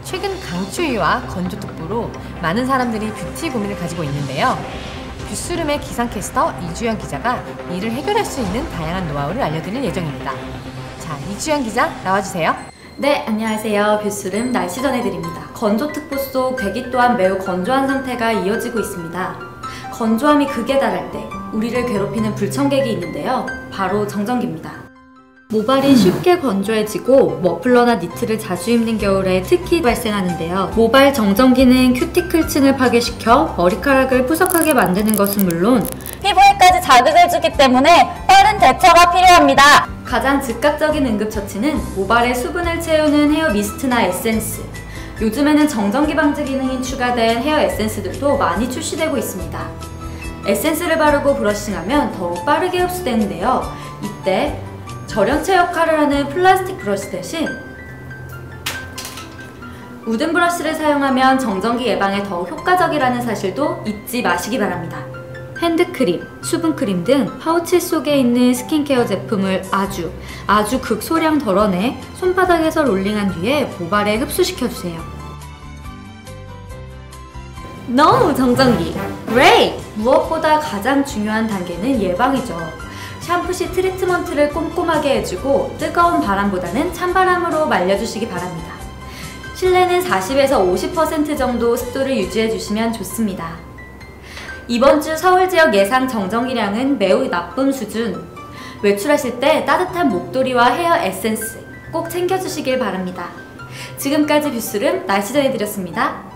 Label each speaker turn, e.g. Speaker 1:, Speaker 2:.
Speaker 1: 최근 강추위와 건조특보로 많은 사람들이 뷰티 고민을 가지고 있는데요. 뷰스룸의 기상캐스터 이주연 기자가 이를 해결할 수 있는 다양한 노하우를 알려드릴 예정입니다. 자, 이주연 기자 나와주세요.
Speaker 2: 네, 안녕하세요. 뷰스룸 날씨 전해드립니다. 건조특보 속 대기 또한 매우 건조한 상태가 이어지고 있습니다. 건조함이 극에 달할 때 우리를 괴롭히는 불청객이 있는데요. 바로 정전기입니다. 모발이 쉽게 건조해지고 머플러나 니트를 자주 입는 겨울에 특히 발생하는데요. 모발 정전기는 큐티클층을 파괴시켜 머리카락을 푸석하게 만드는 것은 물론
Speaker 3: 피부에까지 자극을 주기 때문에 빠른 대처가 필요합니다.
Speaker 2: 가장 즉각적인 응급처치는 모발에 수분을 채우는 헤어 미스트나 에센스. 요즘에는 정전기 방지 기능이 추가된 헤어 에센스들도 많이 출시되고 있습니다. 에센스를 바르고 브러싱하면 더욱 빠르게 흡수되는데요. 이때 절연체 역할을 하는 플라스틱 브러쉬 대신 우든 브러쉬를 사용하면 정전기 예방에 더욱 효과적이라는 사실도 잊지 마시기 바랍니다. 핸드크림, 수분크림 등 파우치 속에 있는 스킨케어 제품을 아주 극소량 덜어내 손바닥에서 롤링한 뒤에 모발에 흡수시켜주세요. 너무 정전기! 그레이! 무엇보다 가장 중요한 단계는 예방이죠. 샴푸 시 트리트먼트를 꼼꼼하게 해주고 뜨거운 바람보다는 찬바람으로 말려주시기 바랍니다. 실내는 40에서 50% 정도 습도를 유지해주시면 좋습니다. 이번 주 서울 지역 예상 정전기량은 매우 나쁨 수준. 외출하실 때 따뜻한 목도리와 헤어 에센스 꼭 챙겨주시길 바랍니다. 지금까지 뷰스룸 날씨 전해드렸습니다.